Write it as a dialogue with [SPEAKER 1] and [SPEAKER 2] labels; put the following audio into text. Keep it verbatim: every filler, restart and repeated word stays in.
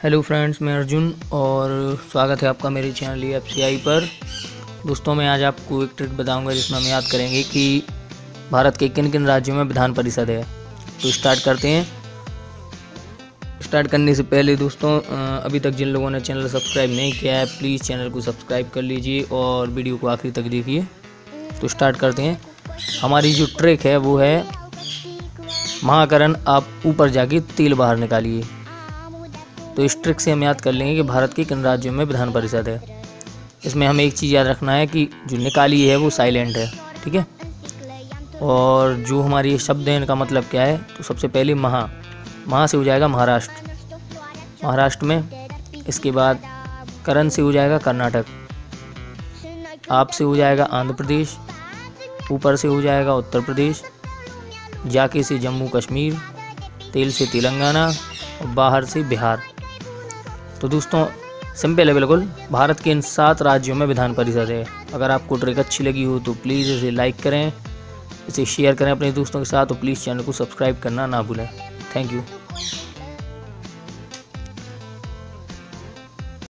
[SPEAKER 1] Hello friends, मैं अर्जुन और स्वागत है आपका मेरे चैनल ई एफ सी आई पर। दोस्तों, मैं आज आपको एक ट्रिक बताऊंगा जिसमें हम याद करेंगे कि भारत के किन किन राज्यों में विधान परिषद है। तो स्टार्ट करते हैं। स्टार्ट करने से पहले दोस्तों, अभी तक जिन लोगों ने चैनल सब्सक्राइब नहीं किया है प्लीज़ चैनल को सब्सक्राइब कर लीजिए और वीडियो को आखिरी तक देखिए। तो स्टार्ट करते हैं। हमारी जो ट्रिक है वो है महाकरण आप ऊपर जाके तेल बाहर निकालिए। तो इस ट्रिक से हम याद कर लेंगे कि भारत के किन राज्यों में विधान परिषद है। इसमें हमें एक चीज़ याद रखना है कि जो निकाली है वो साइलेंट है, ठीक है। और जो हमारी ये शब्द है इनका मतलब क्या है, तो सबसे पहले महा महा से हो जाएगा महाराष्ट्र महाराष्ट्र में। इसके बाद करण से हो जाएगा कर्नाटक, आप से हो जाएगा आंध्र प्रदेश, ऊपर से हो जाएगा उत्तर प्रदेश, जाके से जम्मू कश्मीर, तेल से तेलंगाना और बाहर से बिहार। तो दोस्तों सिंपल है बिल्कुल, भारत के इन सात राज्यों में विधान परिषद है। अगर आपको ट्रिक अच्छी लगी हो तो प्लीज़ इसे लाइक करें, इसे शेयर करें अपने दोस्तों के साथ, तो प्लीज़ चैनल को सब्सक्राइब करना ना भूलें। Thank you.